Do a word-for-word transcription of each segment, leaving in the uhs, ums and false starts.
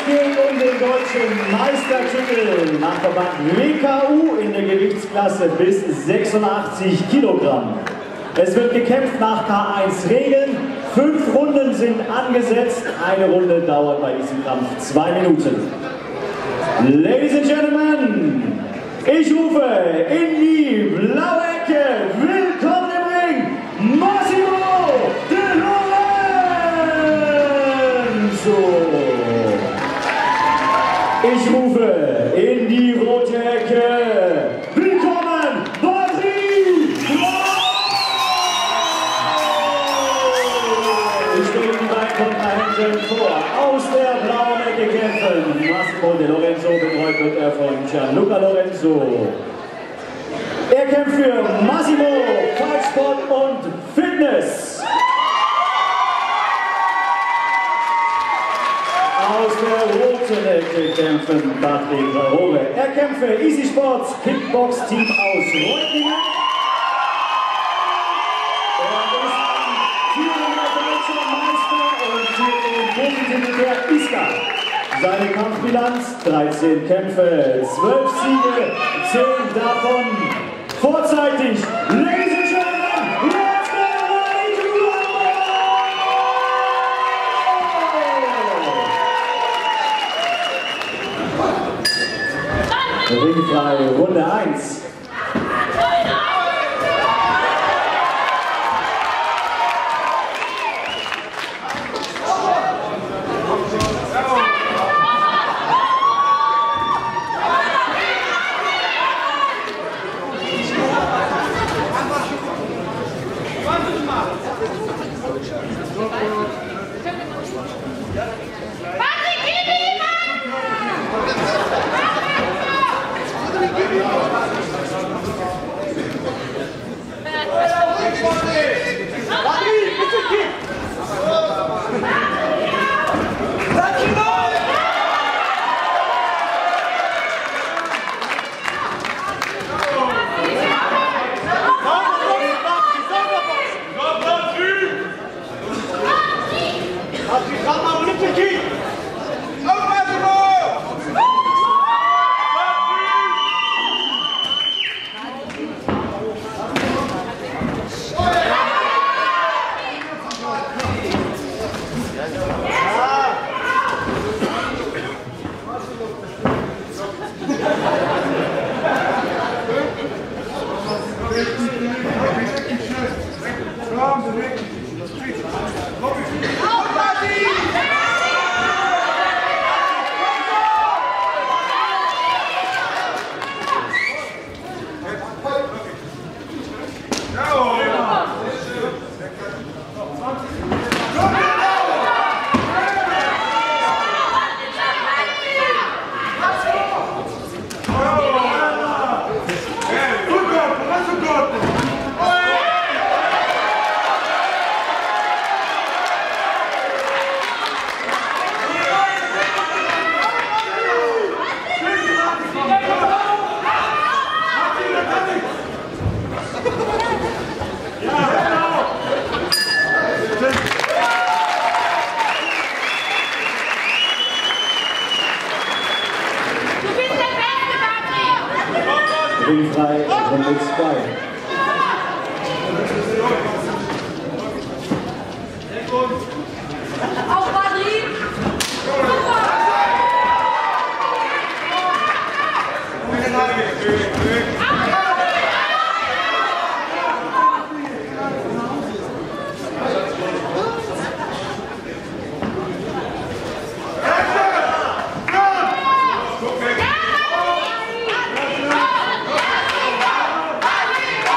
Es geht um den deutschen Meistertitel nach Verband W K U in der Gewichtsklasse bis sechsundachtzig Kilogramm. Es wird gekämpft nach K eins Regeln. Fünf Runden sind angesetzt. Eine Runde dauert bei diesem Kampf zwei Minuten. Ladies and Gentlemen, ich rufe in die blaue Ecke. Willkommen im Ring, Massimo De Lorenzo. Ich rufe in die rote Ecke. Willkommen, Badri! Ich stelle die beiden Kontrahenten vor. Aus der blauen Ecke kämpfen Massimo De Lorenzo, betreut wird er von Gianluca Lorenzo. Er kämpft für Massimo, Kampfsport und Fitness. Aus der roten Ecke kämpfen Patrick Traore. Er kämpft für Easy Sports Kickbox Team aus Reutlingen. Er ist führender deutscher Meister und führt den Profititel der ISCA. Seine Kampfbilanz: dreizehn Kämpfe, zwölf Siege, zehn davon vorzeitig. Ladies and Gentlemen, let's get ready to rumble! Ringfrei, Runde eins. Ringfrei, Runde zwei. Auf Madrid! Go!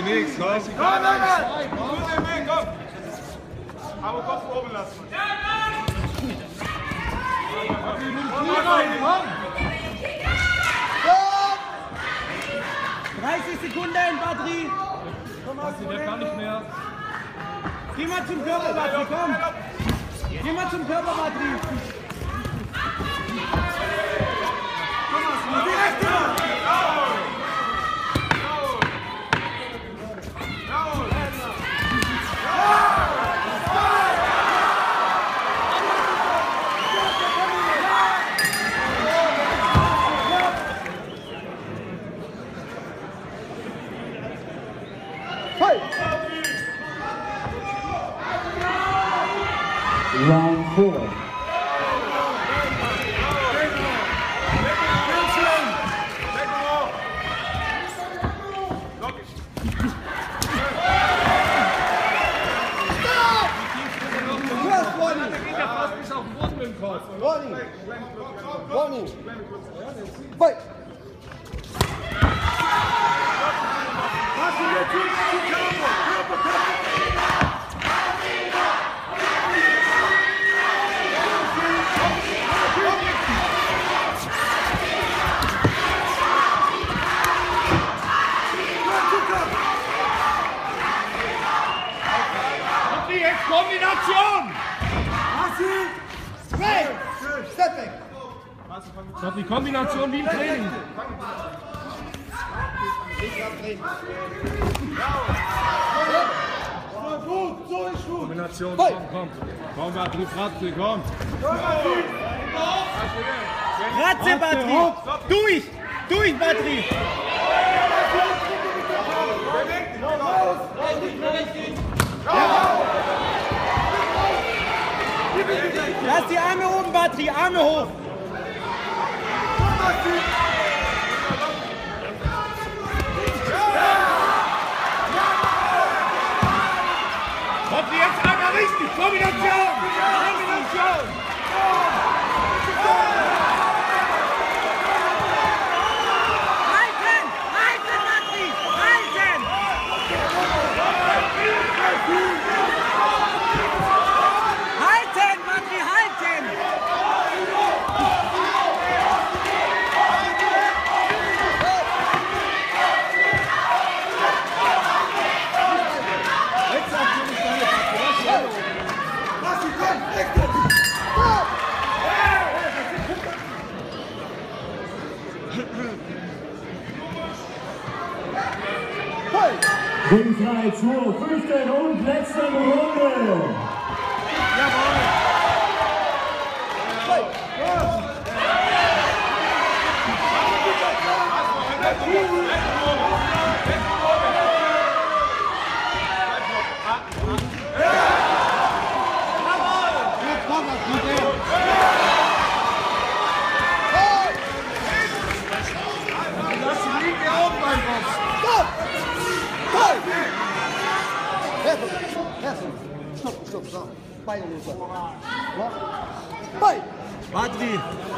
nichts. Komm, komm, komm. Aber Kopf oben lassen. dreißig Sekunden, Badri. Der kann nicht mehr. Geh mal zum Körper, Badri, komm. Geh mal zum Körper, Badri. Die rechte Hand. Round four. Warning! Warning! Fight! Kombination! Hey! Step back! Das hat die Kombination wie im Training. Gut, so ist gut! Kombination, komm, komm. Komm, Badri, Fratze, komm. Ratze, Badri! Durch! Durch, Badri! Lass die Arme oben, Badri! Arme hoch! Badri, jetzt einmal richtig! Kombination! Kombination! Halten! Halten, Badri! Halten! Halten, Badri! Halten! Ringfrei zur fünften und letzten Runde. Stopp, stopp, stopp. Beine runter. Bein! Badri!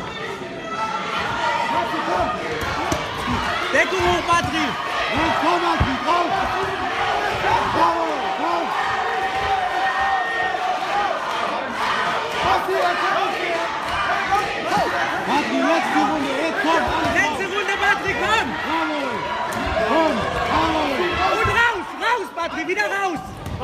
Deckung hoch, Badri! Raus, komm, Badri, raus! Raus, raus! Badri, letzte Runde, jetzt komm! Letzte Runde, Badri, komm! Jawohl! Komm, jawohl! Und raus, raus, Badri, wieder raus!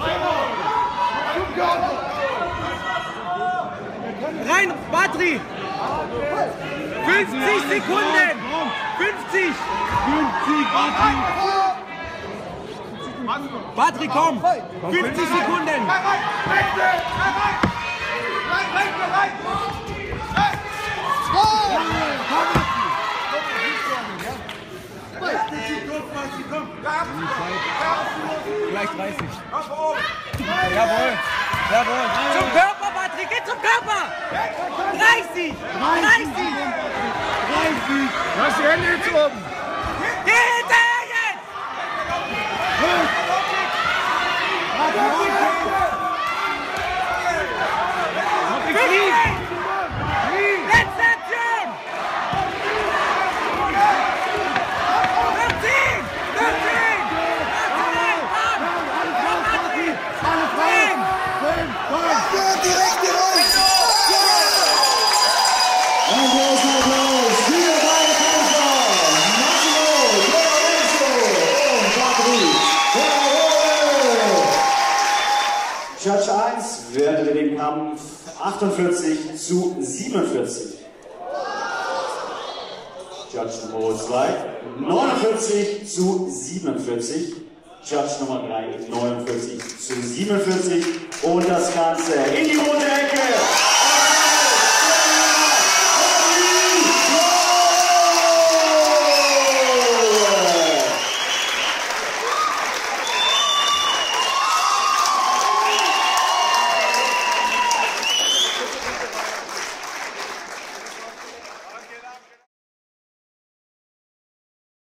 Rein, Badri! fünfzig Sekunden! fünfzig! fünfzig, Badri! Badri, komm! fünfzig Sekunden! Gleich dreißig. Jawohl! Jawohl! Zum Körper, Badri! Geh zum Körper! dreißig! dreißig! dreißig! Lass die Hände jetzt oben! Geh hinterher jetzt! fünfzig! Letzte Aktion! fünfzehn! fünfzehn! entscheidet den Kampf achtundvierzig zu siebenundvierzig. Judge Nummer zwei, neunundvierzig zu siebenundvierzig. Judge Nummer drei, neunundvierzig zu siebenundvierzig. Und das Ganze in die Runde.